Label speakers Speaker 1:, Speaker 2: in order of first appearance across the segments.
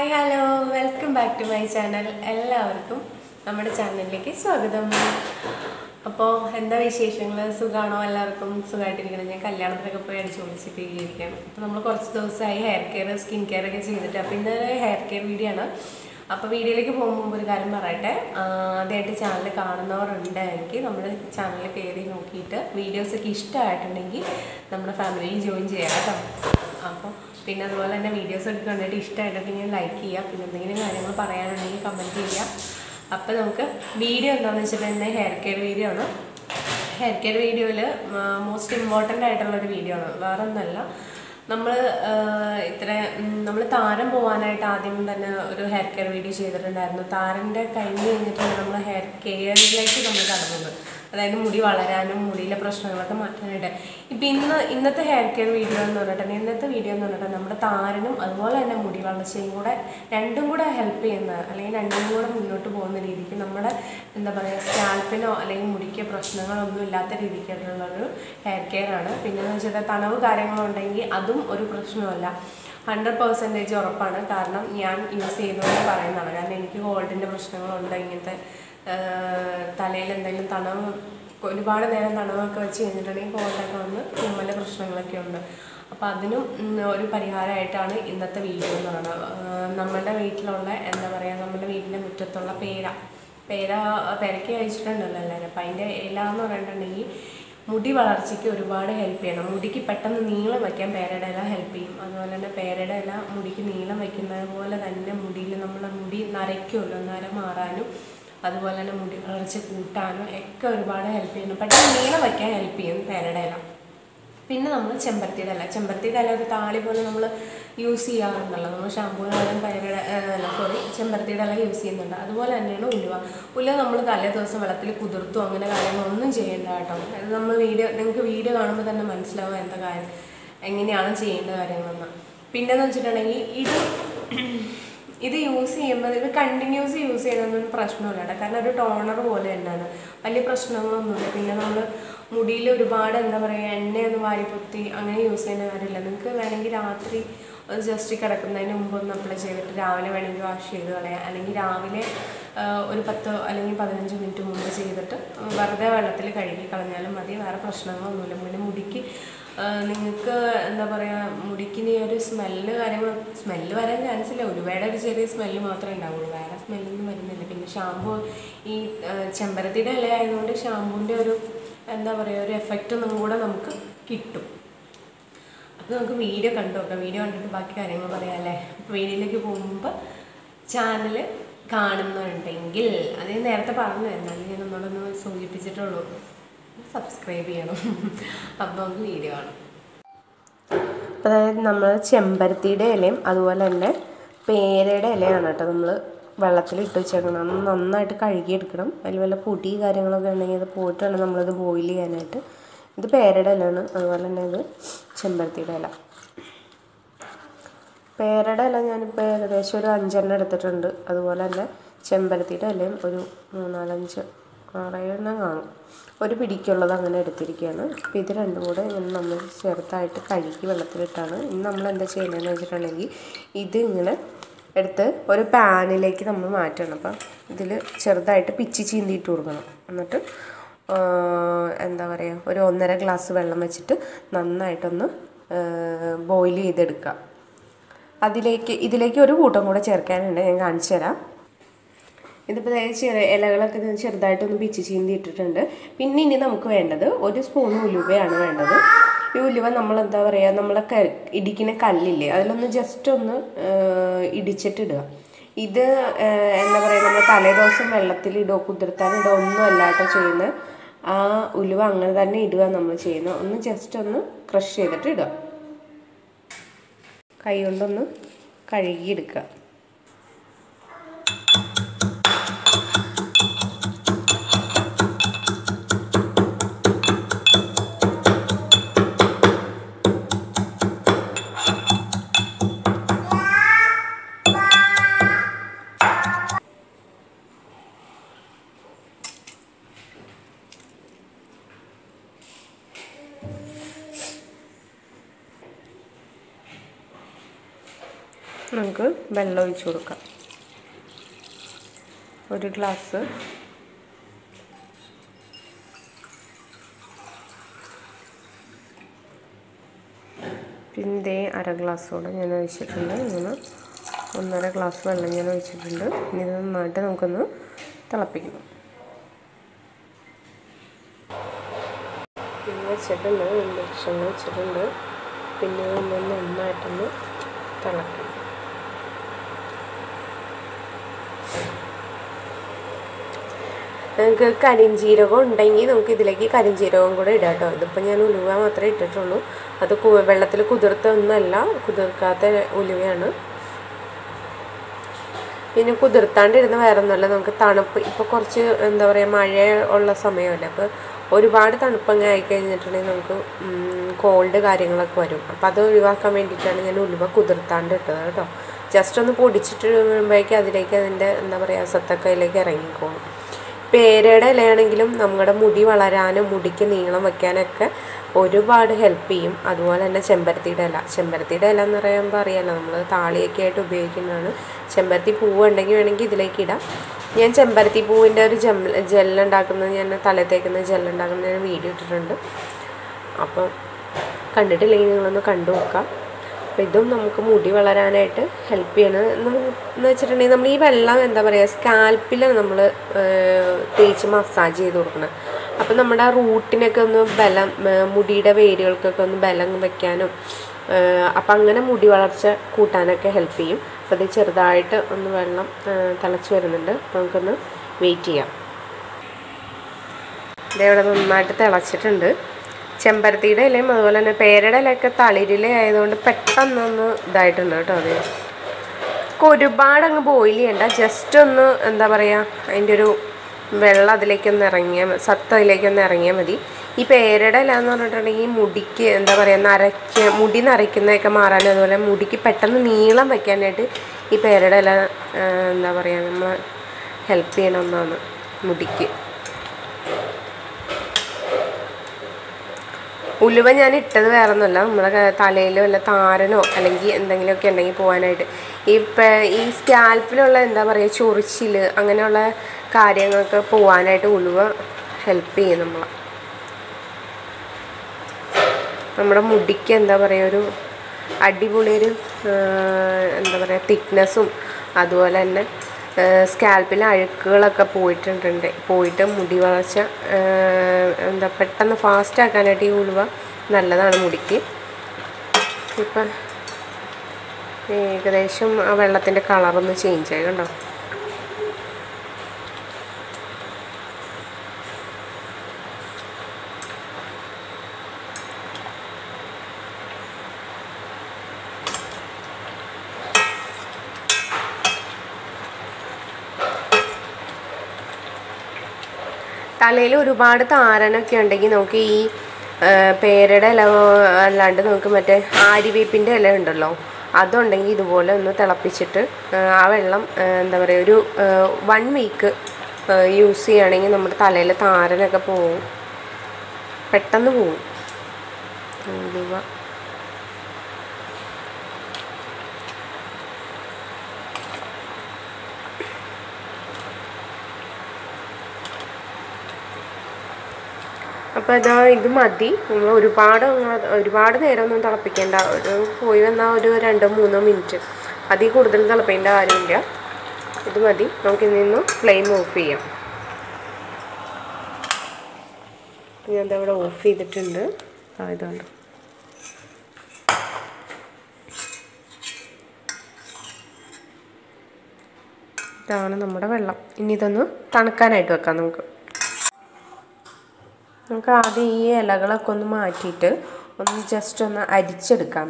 Speaker 1: hello, welcome back to my channel. എല്ലാവർക്കും നമ്മുടെ ചാനലിലേക്ക് സ്വാഗതം. അപ്പോൾ എന്താ വിശേഷങ്ങൾ? സുഖാണോ? എല്ലാവർക്കും സുഖമായിട്ടിരിക്കണം. ഞാൻ കല്യാണത്തിനൊക്കെ പോയി അടിച്ചു പൊളിച്ചിട്ട് ഇരിക്കുകയാണ്. അപ്പോൾ നമ്മൾ കുറച്ച് ദിവസമായി ഹെയർ കെയർ, സ്കിൻ കെയർ ഒക്കെ ചെയ്തിട്ട്. അപ്പോൾ ഇന്നൊരു ഹെയർ കെയർ വീഡിയോ ആണ്. അപ്പോൾ വീഡിയോയിലേക്ക് പോകുമ്പോൾ ഒരു കാര്യം പറയട്ടെ. ആദ്യമായിട്ട് ചാനൽ കാണുന്നവരുണ്ടെങ്കിൽ നമ്മുടെ ചാനൽ കയറി നോക്കിയിട്ട് വീഡിയോസൊക്കെ ഇഷ്ടമായിട്ടുണ്ടെങ്കിൽ നമ്മുടെ ഫാമിലിയിൽ ജോയിൻ ചെയ്യാം കേട്ടോ. അപ്പോൾ പിന്നെ അതുപോലെ തന്നെ വീഡിയോസൊക്കെ കണ്ടിട്ട് ഇഷ്ടമായിട്ടുണ്ടെങ്കിൽ ലൈക്ക് ചെയ്യുക. പിന്നെ എന്തെങ്കിലും കാര്യങ്ങൾ പറയാനുണ്ടെങ്കിൽ കമൻറ്റ് ചെയ്യുക. അപ്പോൾ നമുക്ക് വീഡിയോ എന്താണെന്ന് വെച്ചിട്ടുണ്ടെങ്കിൽ ഹെയർ കെയർ വീഡിയോ ആണ്. ഹെയർ കെയർ വീഡിയോയിൽ മോസ്റ്റ് ഇമ്പോർട്ടൻ്റ് ആയിട്ടുള്ളൊരു വീഡിയോ ആണ്. വേറെ ഒന്നല്ല, നമ്മൾ താരം പോകാനായിട്ട് ആദ്യം തന്നെ ഒരു ഹെയർ കെയർ വീഡിയോ ചെയ്തിട്ടുണ്ടായിരുന്നു. താരൻ്റെ കഴിഞ്ഞ് കഴിഞ്ഞിട്ടാണ് നമ്മൾ ഹെയർ കെയറിലേക്ക് നമ്മൾ കടന്നത്. അതായത് മുടി വളരാനും മുടിയിലെ പ്രശ്നങ്ങളൊക്കെ മാറ്റാനായിട്ട്. ഇപ്പം ഇന്നത്തെ ഹെയർ കെയർ വീഡിയോ എന്ന് പറഞ്ഞിട്ടുണ്ടെങ്കിൽ നമ്മുടെ താരനും അതുപോലെ തന്നെ മുടി വളർച്ചയും കൂടെ രണ്ടും കൂടെ ഹെൽപ്പ് ചെയ്യുന്ന, അല്ലെങ്കിൽ രണ്ടും കൂടെ മുന്നോട്ട് പോകുന്ന രീതിക്ക് നമ്മുടെ എന്താ പറയുക, സ്കാൽപ്പിനോ അല്ലെങ്കിൽ മുടിക്കോ പ്രശ്നങ്ങളൊന്നും ഇല്ലാത്ത രീതിക്കായിട്ടുള്ളൊരു ഹെയർ കെയർ ആണ്. പിന്നെയെന്ന് വെച്ചിട്ട് തണവ് കാര്യങ്ങളുണ്ടെങ്കിൽ അതും ഒരു പ്രശ്നമല്ല, 100% ഉറപ്പാണ്. കാരണം ഞാൻ യൂസ് ചെയ്തതെന്ന് പറയുന്നതാണ്. കാരണം എനിക്ക് ഗോൾഡിൻ്റെ പ്രശ്നങ്ങളുണ്ട്. ഇങ്ങനത്തെ തലയിൽ എന്തെങ്കിലും തണവ്, ഒരുപാട് നേരം തണവൊക്കെ വെച്ച് കഴിഞ്ഞിട്ടുണ്ടെങ്കിൽ ഗോൾഡൊക്കെ വന്ന് തുമ്മല പ്രശ്നങ്ങളൊക്കെ ഉണ്ട്. അപ്പോൾ അതിനും ഒരു പരിഹാരമായിട്ടാണ് ഇന്നത്തെ വീഡിയോ എന്ന് പറയുന്നത്. നമ്മുടെ വീട്ടിലുള്ള എന്താ പറയുക, നമ്മുടെ വീടിൻ്റെ മുറ്റത്തുള്ള പേരയ്ക്ക് കഴിച്ചിട്ടുണ്ടല്ലോ എല്ലാവരും. അപ്പോൾ അതിൻ്റെ ഇല എന്ന് പറഞ്ഞിട്ടുണ്ടെങ്കിൽ മുടി വളർച്ചയ്ക്ക് ഒരുപാട് ഹെൽപ്പ് ചെയ്യണം. മുടിക്ക് പെട്ടെന്ന് നീളം വയ്ക്കാൻ പേരയുടെ ഇല ഹെൽപ്പ് ചെയ്യും. അതുപോലെ തന്നെ പേരയുടെ ഇല മുടിക്ക് നീളം വയ്ക്കുന്നത് പോലെ തന്നെ മുടിയിൽ നമ്മുടെ മുടി നരയ്ക്കുമല്ലോ, നര മാറാനും അതുപോലെ തന്നെ മുടി വളർച്ച കൂട്ടാനും ഒക്കെ ഒരുപാട് ഹെൽപ്പ് ചെയ്യുന്നു. പെട്ടെന്ന് നീളം വയ്ക്കാൻ ഹെൽപ്പ് ചെയ്യും പേരയുടെ ഇല. പിന്നെ നമ്മൾ ചെമ്പരത്തിയുടെ ഇല ഒരു താളി പോലെ നമ്മൾ യൂസ് ചെയ്യാറുണ്ടല്ലോ. നമ്മൾ ഷാമ്പൂവിനാലും ചെമ്പരത്തിയുടെ ഇല യൂസ് ചെയ്യുന്നുണ്ട്. അതുപോലെ തന്നെയാണ് ഉലുവ നമ്മൾ തലേ ദിവസം വെള്ളത്തിൽ കുതിർത്തും അങ്ങനെ കാര്യങ്ങളൊന്നും ചെയ്യേണ്ട കേട്ടോ. അത് നിങ്ങൾക്ക് വീഡിയോ കാണുമ്പോൾ തന്നെ മനസ്സിലാവും എന്താ കാര്യം, എങ്ങനെയാണ് ചെയ്യേണ്ട കാര്യങ്ങളെന്ന്. പിന്നെന്ന് വെച്ചിട്ടുണ്ടെങ്കിൽ ഇത് യൂസ് ചെയ്യുമ്പോൾ ഇത് കണ്ടിന്യൂസ് യൂസ് ചെയ്യണമെന്നൊന്നും പ്രശ്നമില്ല കേട്ടോ. കാരണം ഒരു ടോണർ പോലെ തന്നെയാണ്, വലിയ പ്രശ്നങ്ങളൊന്നുമില്ല. പിന്നെ നമ്മൾ മുടിയിൽ ഒരുപാട് എന്താ പറയുക, എണ്ണയൊന്നും വാരിപ്പൊത്തി അങ്ങനെ യൂസ് ചെയ്യുന്ന കാര്യമില്ല. നിങ്ങൾക്ക് വേണമെങ്കിൽ രാത്രി അത് ജസ്റ്റ് കിടക്കുന്നതിന് മുമ്പ് ഒന്ന് അപ്ലൈ ചെയ്തിട്ട് രാവിലെ വേണമെങ്കിൽ വാഷ് ചെയ്ത് കളയാം. അല്ലെങ്കിൽ രാവിലെ ഒരു 10 അല്ലെങ്കിൽ 15 മിനിറ്റ് മുമ്പ് ചെയ്തിട്ട് വെറുതെ വെള്ളത്തിൽ കഴുകി കളഞ്ഞാലും മതി. വേറെ പ്രശ്നങ്ങളൊന്നുമില്ല. പിന്നെ മുടിക്ക് നിങ്ങൾക്ക് എന്താ പറയുക, മുടിക്കിനി ഒരു സ്മെല്ല് വരാൻ ചാൻസ് ഇല്ല. ഒരുപാട് ഒരു ചെറിയ സ്മെല്ല് മാത്രമേ ഉണ്ടാവുള്ളൂ, വേറെ സ്മെല്ലൊന്നും വരുന്നില്ല. പിന്നെ ഷാമ്പൂ ഈ ചെമ്പരത്തിയുടെ ഇല ആയതുകൊണ്ട് ഷാമ്പൂവിൻ്റെ ഒരു എന്താ പറയുക, ഒരു എഫക്റ്റ് ഒന്നും കൂടെ നമുക്ക് കിട്ടും. അപ്പോൾ നമുക്ക് വീഡിയോ കണ്ടു നോക്കാം. വീഡിയോ കണ്ടിട്ട് ബാക്കി കാര്യങ്ങൾ പറയാം അല്ലേ. അപ്പോൾ വീഡിയോയിലേക്ക് പോകുമ്പോൾ ചാനൽ കാണുന്നുണ്ടെങ്കിൽ, അത് നേരത്തെ പറഞ്ഞു, എന്നാലും ഞാൻ ഒന്നോടൊന്ന് സൂചിപ്പിച്ചിട്ടുള്ളൂ, സബ്സ്ക്രൈബ് ചെയ്യണം. അപ്പോൾ നമുക്ക് വീഡിയോ കാണാം. അതായത് നമ്മൾ ചെമ്പരത്തിയുടെ ഇലയും അതുപോലെ തന്നെ പേരയുടെ ഇലയാണ് കേട്ടോ നമ്മൾ വെള്ളത്തിലിട്ട് വെച്ചേക്കണം. ഒന്ന് നന്നായിട്ട് കഴുകിയെടുക്കണം. അതിൽ വല്ല പൊടി കാര്യങ്ങളൊക്കെ ഉണ്ടെങ്കിൽ അത് പോയിട്ട് വേണം നമ്മളത് ബോയിൽ ചെയ്യാനായിട്ട്. ഇത് പേരയുടെ ഇലയാണ്. അതുപോലെ തന്നെ ഇത് ചെമ്പരത്തിയുടെ ഇല. പേരയുടെ ഇല ഞാനിപ്പോൾ ഏകദേശം ഒരു 5 എടുത്തിട്ടുണ്ട്. അതുപോലെ തന്നെ ചെമ്പരത്തിയുടെ ഇലയും ഒരു 3, 4, 5, 6 കാണും. ഒരു പിടിക്കുള്ളത് അങ്ങനെ എടുത്തിരിക്കുകയാണ്. അപ്പോൾ ഇത് രണ്ടും കൂടെ ഇങ്ങനെ നമ്മൾ ചെറുതായിട്ട് കഴുകി വെള്ളത്തിലിട്ടാണ്. ഇന്ന് നമ്മൾ എന്താ ചെയ്യുന്നതെന്ന് വെച്ചിട്ടുണ്ടെങ്കിൽ ഇത് ഇങ്ങനെ എടുത്ത് ഒരു പാനിലേക്ക് നമ്മൾ മാറ്റണം. അപ്പം ഇതിൽ ചെറുതായിട്ട് പിച്ചി ചീന്തിയിട്ട് കൊടുക്കണം. എന്നിട്ട് എന്താ പറയുക, ഒരു 1.5 ഗ്ലാസ് വെള്ളം വെച്ചിട്ട് നന്നായിട്ടൊന്ന് ബോയിൽ ചെയ്തെടുക്കുക. ഇതിലേക്ക് ഒരു കൂട്ടം കൂടെ ചേർക്കാനുണ്ട്, ഞാൻ കാണിച്ചു തരാം. ഇതിപ്പോൾ ഇലകളൊക്കെ ചെറുതായിട്ടൊന്ന് പിച്ചി ചീന്തി ഇട്ടിട്ടുണ്ട്. പിന്നെ ഇനി നമുക്ക് വേണ്ടത് 1 സ്പൂൺ ഉലുവയാണ് വേണ്ടത്. ഈ ഉലുവ നമ്മൾ എന്താ പറയുക, നമ്മളെ ഇടിക്കുന്ന കല്ലില്ലേ അതിലൊന്ന് ജസ്റ്റ് ഒന്ന് ഇടിച്ചിട്ടിടുക. ഇത് എന്താ പറയുക, നമ്മൾ തലേദിവസം വെള്ളത്തിലിടുക, കുതിർത്താനിടുക ഒന്നും അല്ല കേട്ടോ ചെയ്യുന്നത്. ആ ഉലുവ അങ്ങനെ തന്നെ ഇടുക നമ്മൾ ചെയ്യുന്നത്. ഒന്ന് ജസ്റ്റ് ഒന്ന് ക്രഷ് ചെയ്തിട്ട് ഇടുക. കൈ കൊണ്ടൊന്ന് കഴുകിയെടുക്കുക. നമുക്ക് വെള്ളം ഒഴിച്ച് കൊടുക്കാം. 1 ഗ്ലാസ്. പിന്നെ 1/2 ഗ്ലാസ്സോടെ ഞാൻ ഒഴിച്ചിട്ടുണ്ട്. ഇങ്ങനെ 1.5 ഗ്ലാസ് വെള്ളം ഞാൻ ഒഴിച്ചിട്ടുണ്ട്. ഇനി ഇത് നന്നായിട്ട് നമുക്കൊന്ന് തിളപ്പിക്കണം. വെച്ചിട്ടുണ്ട്, ഇൻഡക്ഷൻ വെച്ചിട്ടുണ്ട്. പിന്നെ ഒന്ന് നന്നായിട്ടൊന്ന് തിളക്കും. നിങ്ങൾക്ക് കരിഞ്ജീരകം ഉണ്ടെങ്കിൽ നമുക്ക് ഇതിലേക്ക് കരിഞ്ജീരകം കൂടെ ഇടാം കേട്ടോ. ഇതിപ്പോൾ ഞാൻ ഉലുവ മാത്രമേ ഇട്ടിട്ടുള്ളൂ. അത് വെള്ളത്തിൽ കുതിർത്തൊന്നുമല്ല, കുതിർക്കാത്ത ഉലുവയാണ്. പിന്നെ കുതിർത്താണ്ടിരുന്ന വേറെ ഒന്നുമല്ല, നമുക്ക് തണുപ്പ് ഇപ്പോൾ കുറച്ച് എന്താ പറയുക മഴ ഉള്ള സമയമല്ലേ, അപ്പോൾ ഒരുപാട് തണുപ്പങ്ങ് ആയിക്കഴിഞ്ഞിട്ടുണ്ടെങ്കിൽ നമുക്ക് കോൾഡ് കാര്യങ്ങളൊക്കെ വരും. അപ്പോൾ അത് ഒഴിവാക്കാൻ വേണ്ടിയിട്ടാണ് ഞാൻ ഉലുവ കുതിർത്താണ്ട് ഇട്ടത് കേട്ടോ. ജസ്റ്റ് ഒന്ന് പൊടിച്ചിട്ട് വരുമ്പോഴേക്കും അതിലേക്ക് അതിൻ്റെ എന്താ പറയുക സത്തൊക്കെ അതിലേക്ക് ഇറങ്ങിക്കോളും. പേരയുടെ ഇലയാണെങ്കിലും നമ്മുടെ മുടി വളരാനും മുടിക്ക് നീളം വയ്ക്കാനൊക്കെ ഒരുപാട് ഹെൽപ്പ് ചെയ്യും. അതുപോലെ തന്നെ ചെമ്പരത്തിയുടെ ഇല എന്ന് പറയുമ്പോൾ അറിയാമല്ലോ, നമ്മൾ താളിയൊക്കെ ആയിട്ട് ഉപയോഗിക്കുന്നതാണ്. ചെമ്പരത്തി പൂവ് ഉണ്ടെങ്കിൽ വേണമെങ്കിൽ ഇതിലേക്ക് ഇടാം. ഞാൻ ചെമ്പരത്തി പൂവിൻ്റെ ഒരു ജെല്ലുണ്ടാക്കുന്നത്, ഞാൻ തലത്തേക്കുന്ന ജെല്ലുണ്ടാക്കുന്ന ഞാൻ വീഡിയോ ഇട്ടിട്ടുണ്ട്. അപ്പം കണ്ടിട്ടില്ലെങ്കിൽ നിങ്ങളൊന്ന് കണ്ടു നോക്കാം. അപ്പോൾ ഇതും നമുക്ക് മുടി വളരാനായിട്ട് ഹെൽപ്പ് ചെയ്യണം എന്ന് വെച്ചിട്ടുണ്ടെങ്കിൽ നമ്മൾ ഈ വെള്ളം എന്താ പറയുക സ്കാൽപ്പിൽ നമ്മൾ തേച്ച് മസാജ് ചെയ്ത് കൊടുക്കണം. അപ്പം നമ്മുടെ റൂട്ടിനൊക്കെ ഒന്ന് ബലം, മുടിയുടെ വേരുകൾക്കൊക്കെ ഒന്ന് ബലം വയ്ക്കാനും അപ്പം അങ്ങനെ മുടി വളർച്ച കൂട്ടാനൊക്കെ ഹെൽപ്പ് ചെയ്യും. അപ്പോൾ ഇത് ചെറുതായിട്ട് ഒന്ന് വെള്ളം തിളച്ച് വരുന്നുണ്ട്. അപ്പോൾ നമുക്കൊന്ന് വെയിറ്റ് ചെയ്യാം. ഇതേവിടെ നന്നായിട്ട് തിളച്ചിട്ടുണ്ട്. ചെമ്പരത്തിയുടെ ഇലയും അതുപോലെ തന്നെ പേരയുടെ ഇലയൊക്കെ തളിരില ആയതുകൊണ്ട് പെട്ടെന്നൊന്ന് ഇതായിട്ടുണ്ട് കേട്ടോ. അത് ഒരുപാട് അങ്ങ് ബോയിൽ ചെയ്യണ്ട, ജസ്റ്റ് ഒന്ന് എന്താ പറയുക അതിൻ്റെ ഒരു വെള്ളം അതിലേക്കൊന്ന് സത്ത് അതിലേക്കൊന്ന് ഇറങ്ങിയാൽ മതി. ഈ പേരയുടെ ഇല എന്ന് പറഞ്ഞിട്ടുണ്ടെങ്കിൽ മുടിക്ക് എന്താ പറയുക മുടി നരയ്ക്കുന്നതൊക്കെ മാറാനും അതുപോലെ മുടിക്ക് പെട്ടെന്ന് നീളം വയ്ക്കാനായിട്ട് ഈ പേരയുടെ ഇല എന്താ പറയുക നമ്മൾ ഹെൽപ്പ് ചെയ്യണ ഒന്നാണ് മുടിക്ക്. ഉലുവ ഞാൻ ഇട്ടത് വേറെ ഒന്നുമല്ല, നമ്മളെ തലയിൽ വല്ല താരനോ അല്ലെങ്കിൽ എന്തെങ്കിലുമൊക്കെ ഉണ്ടെങ്കിൽ പോകാനായിട്ട്. ഈ സ്കാൽപ്പിലുള്ള എന്താ പറയുക ചൊറിച്ചിൽ അങ്ങനെയുള്ള കാര്യങ്ങൾക്ക് പോകാനായിട്ട് ഉലുവ ഹെൽപ്പ് ചെയ്യും നമ്മുടെ മുടിക്ക് എന്താ പറയുക ഒരു അടിപൊളി ഒരു എന്താ പറയുക തിക്നെസ്സും അതുപോലെ തന്നെ സ്കാൽപ്പിലെ അഴുക്കുകളൊക്കെ പോയിട്ട് മുടി വളർച്ച എന്താ പെട്ടെന്ന് ഫാസ്റ്റ് ആക്കാനായിട്ട് ഈ ഉലുവ നല്ലതാണ് മുടിക്ക്. ഇപ്പം ഏകദേശം ആ വെള്ളത്തിൻ്റെ കളറൊന്ന് ചേഞ്ച് ആയി കണ്ടോ. തലയിൽ ഒരുപാട് താരനൊക്കെ ഉണ്ടെങ്കിൽ നമുക്ക് ഈ പേരയുടെ ഇല അല്ലാണ്ട് നമുക്ക് മറ്റേ ആര്യവേപ്പിൻ്റെ ഇല ഉണ്ടല്ലോ, അതുണ്ടെങ്കിൽ ഇതുപോലെ ഒന്ന് തിളപ്പിച്ചിട്ട് ആ വെള്ളം എന്താ പറയുക ഒരു 1 വീക്ക് യൂസ് ചെയ്യുകയാണെങ്കിൽ നമ്മുടെ തലയിൽ താരനൊക്കെ പോവും, പെട്ടെന്ന് പോവും. അപ്പോൾ ഇത് മതി. നമ്മൾ ഒരുപാട് നേരം ഒന്നും തിളപ്പിക്കേണ്ട, പോയി വന്നാൽ ഒരു 2-3 മിനിറ്റ്, അതിൽ കൂടുതൽ തിളപ്പേണ്ട കാര്യമില്ല. ഇത് മതി. നമുക്കിതിൽ നിന്ന് ഫ്ലെയിം ഓഫ് ചെയ്യാം. ഞാനിതവിടെ ഓഫ് ചെയ്തിട്ടുണ്ട്. ഇതുണ്ട്. ഇതാണ് നമ്മുടെ വെള്ളം. ഇനി ഇതൊന്ന് തണുക്കാനായിട്ട് വെക്കാം. നമുക്ക് ആദ്യം ഈ ഇലകളൊക്കെ ഒന്ന് മാറ്റിയിട്ട് ഒന്ന് ജസ്റ്റ് ഒന്ന് അരിച്ചെടുക്കാം.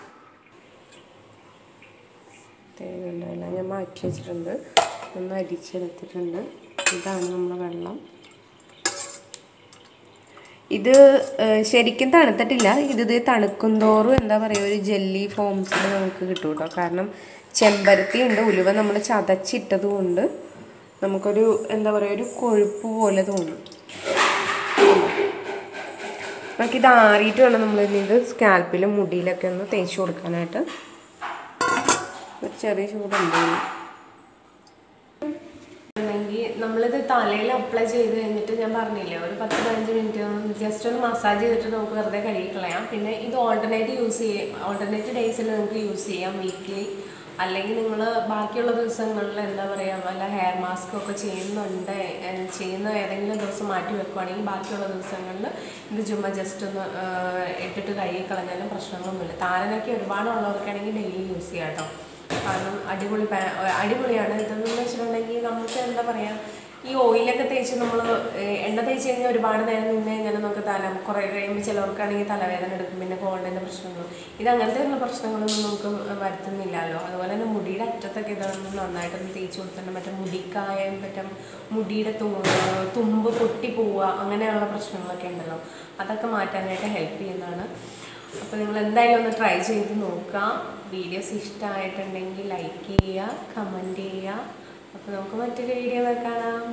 Speaker 1: എല്ലാം ഞാൻ മാറ്റി വെച്ചിട്ടുണ്ട്, ഒന്ന് അരിച്ചെടുത്തിട്ടുണ്ട്. ഇതാണ് നമ്മുടെ വെള്ളം. ഇത് ശരിക്കും തണുത്തിട്ടില്ല. ഇത് തണുക്കും തോറും എന്താ പറയുക ഒരു ജെല്ലി ഫോംസിൽ നമുക്ക് കിട്ടും കേട്ടോ. കാരണം ചെമ്പരത്തി ഉണ്ട്, ഉലുവ നമ്മൾ ചതച്ചിട്ടത് കൊണ്ട് നമുക്കൊരു എന്താ പറയുക ഒരു കൊഴുപ്പ് പോലെ തോന്നും. നമുക്കിത് ആറിയിട്ട് വേണം നമ്മളിത് സ്കാൽപ്പിലും മുടിയിലൊക്കെ ഒന്ന് തേച്ച് കൊടുക്കാനായിട്ട്.
Speaker 2: ഒരു ചെറിയ ചൂടുണ്ട്.
Speaker 1: നമ്മളിത് തലയിൽ അപ്ലൈ ചെയ്ത് കഴിഞ്ഞിട്ട് ഞാൻ പറഞ്ഞില്ലേ ഒരു 10-15 മിനിറ്റ് ജസ്റ്റ് ഒന്ന് മസാജ് ചെയ്തിട്ട് നമുക്ക് വെറുതെ കഴുകിക്കളയാം. പിന്നെ ഇത് ഓൾട്ടർനേറ്റ് ഡേയ്സിൽ നിങ്ങൾക്ക് യൂസ് ചെയ്യാം, വീക്ക്ലി. അല്ലെങ്കിൽ നിങ്ങൾ ബാക്കിയുള്ള ദിവസങ്ങളിൽ എന്താ പറയുക വല്ല ഹെയർ മാസ്ക് ഒക്കെ ചെയ്യുന്ന ഏതെങ്കിലും ദിവസം മാറ്റി വെക്കുവാണെങ്കിൽ ബാക്കിയുള്ള ദിവസങ്ങളിൽ ഇത് ചുമ്മാ ജസ്റ്റ് ഒന്ന് ഇട്ടിട്ട് കഴുകിക്കളഞ്ഞാലും പ്രശ്നങ്ങളൊന്നുമില്ല. താരനൊക്കെ ഒരുപാടുള്ളവർക്കാണെങ്കിൽ ഡെയിലി യൂസ് ചെയ്യാം കേട്ടോ. കാരണം അടിപൊളിയാണ്. ഇതെന്ന് വെച്ചിട്ടുണ്ടെങ്കിൽ നമുക്ക് എന്താ പറയുക, ഈ ഓയിലൊക്കെ തേച്ച് നമ്മൾ എണ്ണ തേച്ച് കഴിഞ്ഞാൽ ഒരുപാട് നേരം നിന്ന് കഴിഞ്ഞാൽ നമുക്ക് കുറേ കഴിയുമ്പോൾ ചിലവർക്കാണെങ്കിൽ തലവേദന എടുക്കും, പിന്നെ കോൾഡിൻ്റെ പ്രശ്നങ്ങളും. ഇത് അങ്ങനത്തെയുള്ള പ്രശ്നങ്ങളൊന്നും നമുക്ക് വരുത്തുന്നില്ലല്ലോ. അതുപോലെ തന്നെ മുടിയുടെ അറ്റത്തൊക്കെ ഇതൊന്നും നന്നായിട്ടൊന്ന് തേച്ച് കൊടുത്തിട്ടുണ്ട്. മറ്റേ മുടിക്കായം, മുടിയുടെ തുമ്പ് പൊട്ടി പോവുക, അങ്ങനെയുള്ള പ്രശ്നങ്ങളൊക്കെ ഉണ്ടല്ലോ, അതൊക്കെ മാറ്റാനായിട്ട് ഹെൽപ്പ് ചെയ്യുന്നതാണ്. അപ്പോൾ നിങ്ങൾ എന്തായാലും ഒന്ന് ട്രൈ ചെയ്ത് നോക്കുക. വീഡിയോസ് ഇഷ്ടമായിട്ടുണ്ടെങ്കിൽ ലൈക്ക് ചെയ്യുക, കമൻറ്റ് ചെയ്യുക. അപ്പോൾ നമുക്ക് മറ്റൊരു വീഡിയോ കാണാം.